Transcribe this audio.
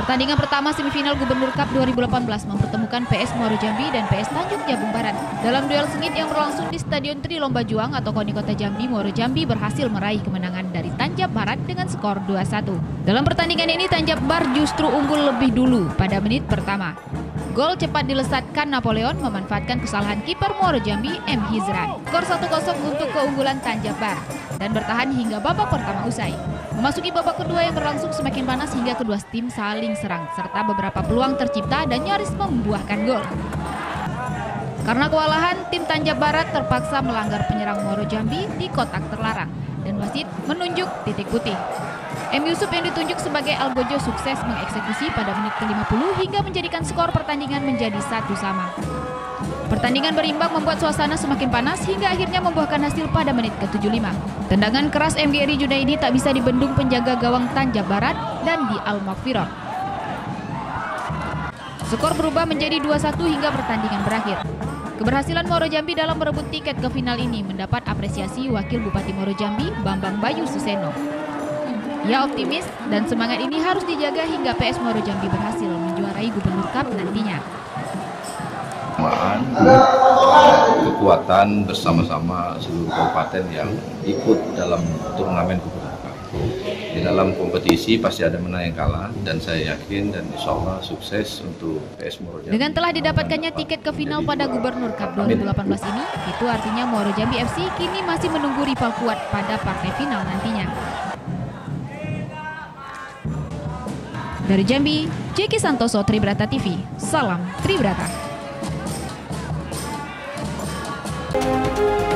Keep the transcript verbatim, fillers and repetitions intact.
Pertandingan pertama semifinal Gubernur Cup dua ribu delapan belas mempertemukan P S Muaro Jambi dan P S Tanjung Jabung Barat. Dalam duel sengit yang berlangsung di Stadion Tri Lomba Juang atau KONI Kota Jambi, Muaro Jambi berhasil meraih kemenangan dari Tanjab Barat dengan skor dua satu. Dalam pertandingan ini Tanjab Bar justru unggul lebih dulu pada menit pertama. Gol cepat dilesatkan Napoleon memanfaatkan kesalahan kiper Muaro Jambi M. Hizran. Skor satu kosong untuk keunggulan Tanjab Bar dan bertahan hingga babak pertama usai. Memasuki babak kedua yang berlangsung semakin panas hingga kedua tim saling serang serta beberapa peluang tercipta dan nyaris membuahkan gol. Karena kewalahan, tim Tanjab Barat terpaksa melanggar penyerang Muaro Jambi di kotak terlarang dan wasit menunjuk titik putih. M. Yusuf yang ditunjuk sebagai algojo sukses mengeksekusi pada menit ke lima puluh hingga menjadikan skor pertandingan menjadi satu sama. Pertandingan berimbang membuat suasana semakin panas hingga akhirnya membuahkan hasil pada menit ke tujuh puluh lima. Tendangan keras M G R I Junaidi tak bisa dibendung penjaga gawang Tanjab Barat dan di Al-Maghfirah. Skor berubah menjadi dua satu hingga pertandingan berakhir. Keberhasilan Muaro Jambi dalam merebut tiket ke final ini mendapat apresiasi Wakil Bupati Muaro Jambi, Bambang Bayu Suseno. Ia optimis dan semangat ini harus dijaga hingga P S Muaro Jambi berhasil menjuarai Gubernur Cup nantinya. Kekuatan bersama-sama seluruh kabupaten yang ikut dalam turnamen Gubernur Cup. Di dalam kompetisi pasti ada menang yang kalah dan saya yakin dan insya Allah sukses untuk P S Muaro Jambi. Dengan telah didapatkannya tiket ke final pada Gubernur Cup dua ribu delapan belas ini, itu artinya Muaro Jambi F C kini masih menunggu rival kuat pada partai final nantinya. Dari Jambi, Jeki Santoso, Tribrata T V. Salam Tribrata.